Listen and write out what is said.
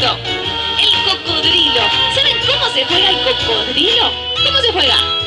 El cocodrilo. ¿Saben cómo se juega el cocodrilo? ¿Cómo se juega?